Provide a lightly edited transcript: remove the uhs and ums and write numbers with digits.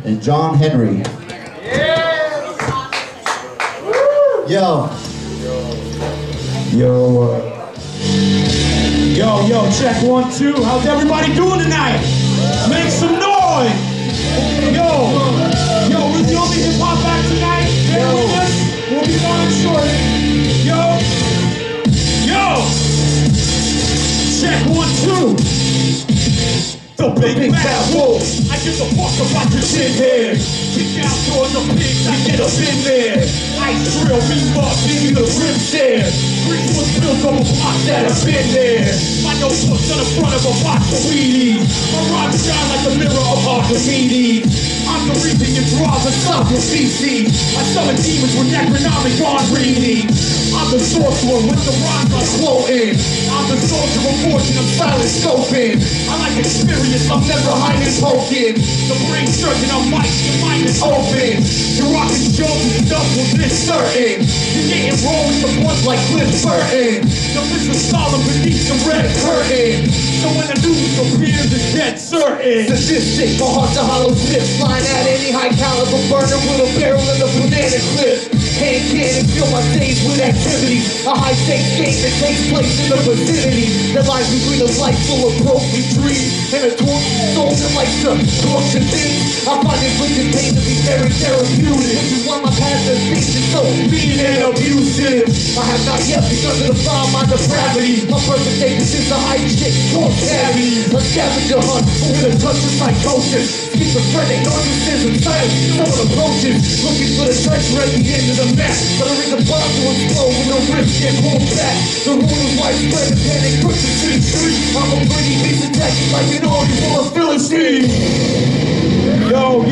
and John Henry. Yo. Yo, check 1, 2. How's everybody doing tonight? Make some noise. Yo, we're the only hip hop act tonight. Bear with us. We'll be going shortly. Yo. Check 1, 2. The big bad wolf. I give a fuck about your shit here. Kick out doors of pigs, I get up in there. Ice drill, me up, give you the rib stare. Grease was built on a block that I've been there. My nose puts on the front of a box of Wheaties. My rhymes shine like the mirror of Archimedes. I'm the reason your draws are stuck with feces. I summon demons with necronomic on reading. I'm the sorcerer with the rhymes I'm quoting. I'm the soldier of fortune, I'm silent scoping. I like experience, I'm never hiding poking. The brain surgeon on mic, your mind is open. You're rocking shows and stuff with this certain. You're getting raw with the blunt like Cliff Burton. The Mr. Stalin beneath the red curtain. So when the news appears, it's dead certain. Sadistic, my heart's a hollow tip. Flying at any high caliber burner with a barrel and a banana clip. Hand cannon, fill my days with activity. A high stakes game that takes place in the vicinity. That lies between a life full of broken dreams and a tortured soul that likes to torture things. I find inflicted pain to be very therapeutic, which is why my past has been so mean and abusive. I have not yet begun to define my depravity. My perfect day is a high chick, corpse heavy. A scavenger hunt with a touch of psychosis. Schizophrenic narcissism, silence, someone approaches. Looking for the treasure at the end of the map. But I ring the bomb to explode when the rift get pulled back. The rumors widespread and panic pushes to the street. I'm a pretty beast attacking like an army full of Philistines. Yo,